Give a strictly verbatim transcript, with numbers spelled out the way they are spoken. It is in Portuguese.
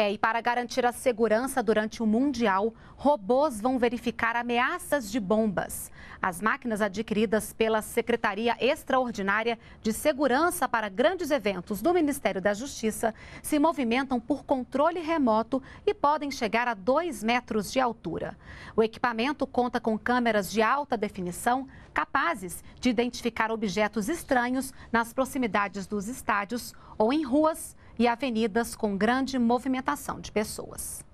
É, e para garantir a segurança durante o Mundial, robôs vão verificar ameaças de bombas. As máquinas adquiridas pela Secretaria Extraordinária de Segurança para Grandes Eventos do Ministério da Justiça se movimentam por controle remoto e podem chegar a dois metros de altura. O equipamento conta com câmeras de alta definição capazes de identificar objetos estranhos nas proximidades dos estádios ou em ruas e avenidas com grande movimentação de pessoas.